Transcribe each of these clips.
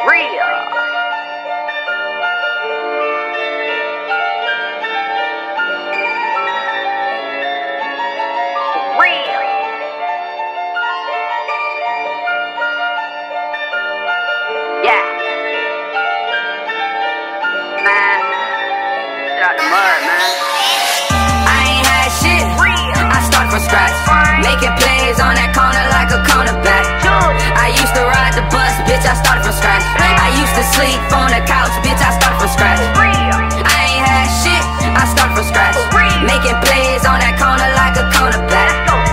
real. Real. Yeah. Man, shit out the mud, man. I ain't had shit. I start from scratch. Making plays on that corner like a cornerback. I used to ride the bus, bitch, I started from scratch. I used to sleep on the couch, bitch, I started from scratch. I ain't had shit, I started from scratch. Making plays on that corner like a cornerback.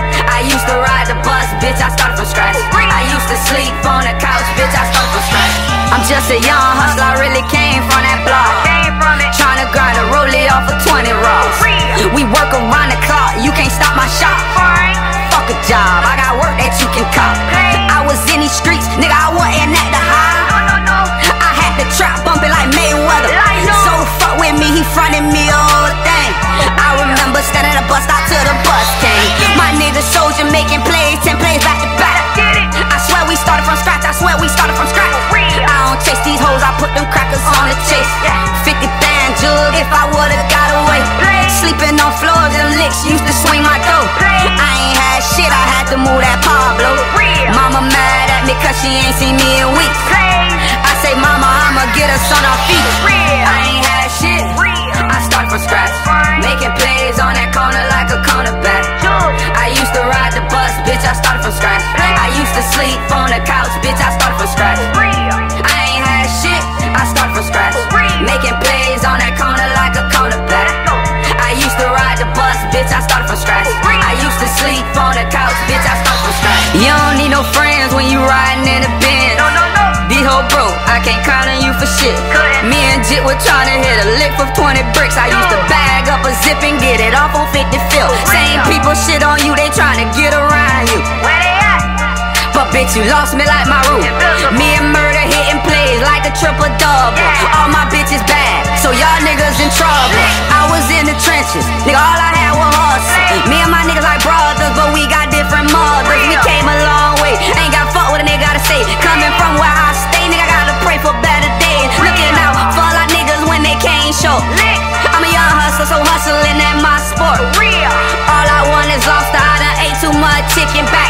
I used to ride the bus, bitch, I started from scratch. I used to sleep on the couch, bitch, I started from scratch. I'm just a young hustler, I really came from that block. Tryna grind a rollie off of 20 raws. We work around the clock, you can't stop my shop. Fuck a job, I got work that you can cop. I was in these streets, nigga, I wasn't at the high. I had the trap bumping like Mayweather. So fuck with me, he fronted me the whole thing. I remember standing at a bus stop till the bus came. My nigga soldier making plays, 10 plays back to back. I swear we started from scratch, I swear we started from scratch. I don't chase these hoes, I put them crackers on the chase. 50 band jug if I would've got away. Sleeping on floors, them licks used to swing my dough. I ain't had shit, I had to move that Pablo. Mama mad at me cause she ain't seen me in weeks. I say mama, I'ma get us on our feet. I ain't had shit, I start from scratch. Making plays on that corner like a cornerback. I used to ride the bus, bitch, I started from scratch. I used to sleep on the couch, bitch, I started from scratch. I ain't had shit, I started from scratch. Making plays on that corner like a cornerback. I used to ride the bus, bitch, I started from scratch. I used to sleep on the couch, bitch, I started from scratch. You don't need no friends when you riding in the Benz. These hoes broke, I can't count on you for shit. Me and Jit were trying to hit a lick for 20 bricks. I used to bag up a zip and get it off on 50 fill. Same people shit on you, they trying to get around you. Where they at? But bitch, you lost me like my root. Me and Murder hitting plays like a triple double. All my bitches bad, so y'all niggas in trouble. I was in the trenches, nigga, all I had was hustle. Me and my niggas like brothers, but we got different mothers. We came a long way, ain't got fuck what a nigga gotta say. Coming from where I stay, nigga, gotta pray for better days. Looking out for all our niggas when they can't show. I'm a young hustler, so hustling at my sport. All I want is lobster, I done ate too much chicken back.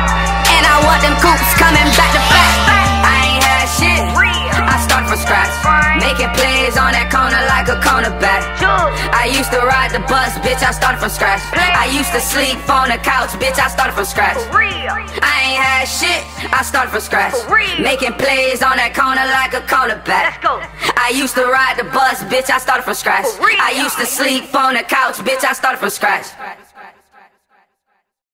And I want them coops coming back to back. I ain't had shit, I start from scratch. Making plays on that corner like a cornerback. I used to ride the bus, bitch, I started from scratch. I used to sleep on the couch, bitch, I started from scratch. I ain't had shit, I started from scratch. Making plays on that corner like a cornerback. I used to ride the bus, bitch, I started from scratch. I used to sleep on the couch, bitch, I started from scratch.